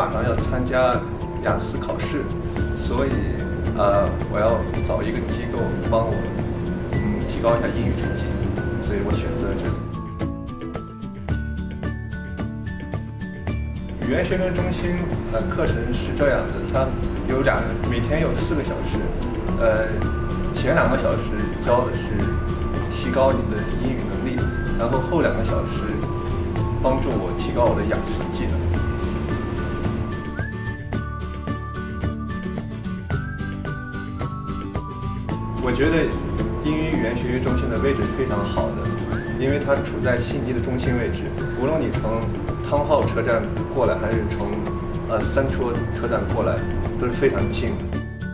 马上要参加雅思考试，所以我要找一个机构帮我提高一下英语成绩，所以我选择这个。语言学生中心课程是这样的，它有每天有4个小时，前2个小时教的是提高你的英语能力，然后后2个小时帮助我提高我的雅思技能。我觉得英语语言学习中心的位置是非常好的，因为它处在悉尼的中心位置，无论你从汤浩车站过来还是从Central车站过来，都是非常近的。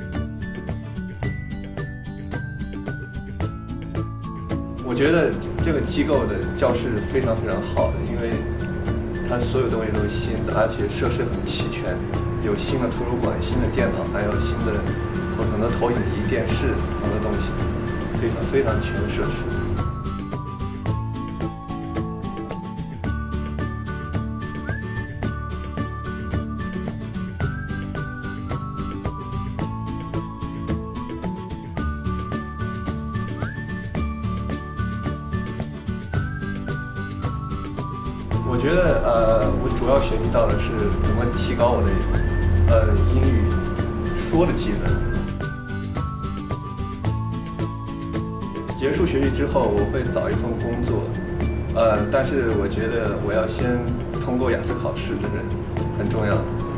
我觉得这个机构的教室非常好的，因为它所有东西都是新的，而且设施很齐全，有新的图书馆、新的电脑，还有新的很多投影仪、电视，很多东西，非常全的设施。我觉得我主要学习到的是怎么提高我的英语说的技能。结束学习之后，我会找一份工作，但是我觉得我要先通过雅思考试，这是很重要的。